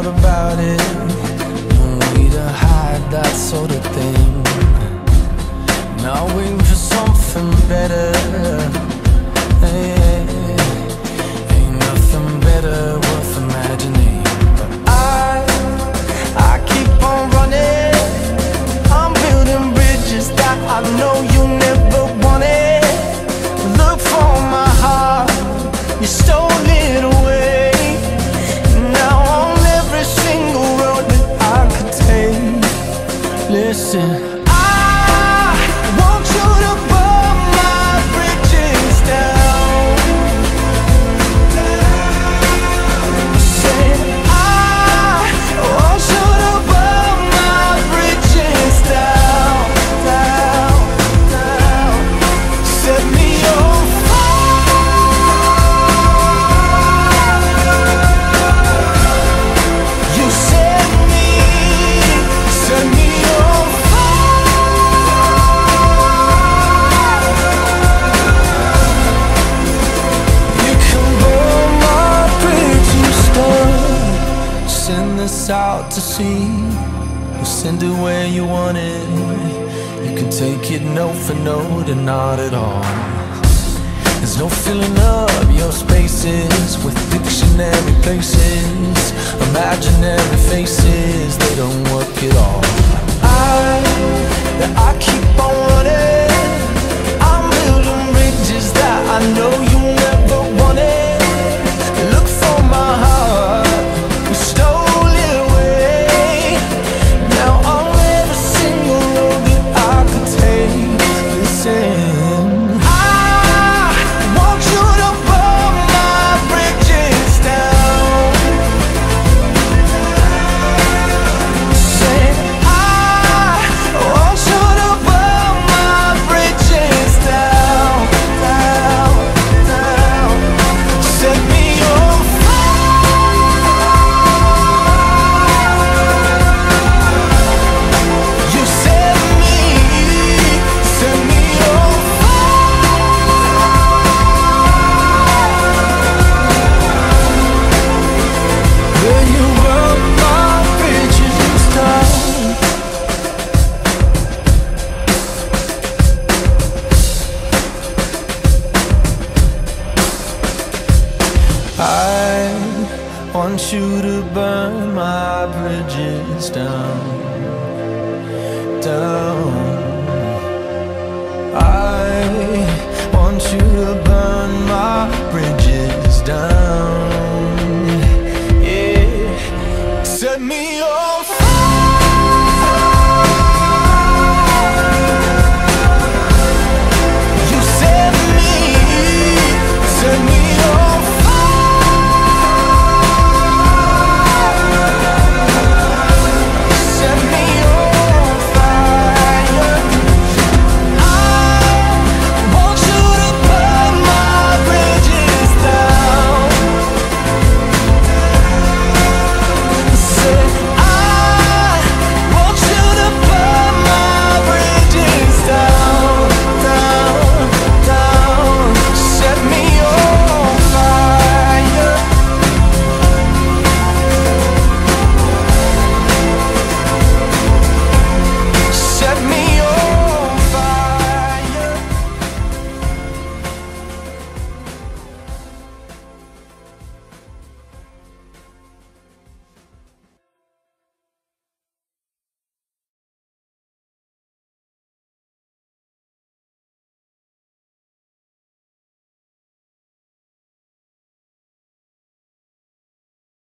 out about it. No way to hide that sort of thing. Now waiting for something better. Hey, ain't nothing better worth imagining. But I keep on running. I'm building bridges that I know you never wanted. Look for my heart, you stole it away. Now on every single road that I could take, listen, I want you to burn my bridges down. Say, I want you to burn my bridges down, down, down. Set me on out to sea. We'll send it where you want it. You can take it note for note and not at all. There's no filling up your spaces with dictionary places, imaginary faces, they don't work at all. I keep on running. I'm building bridges that I know you never wanted. Look for my heart, we stole. I want you to burn my bridges down, down. I want you to burn my bridges down.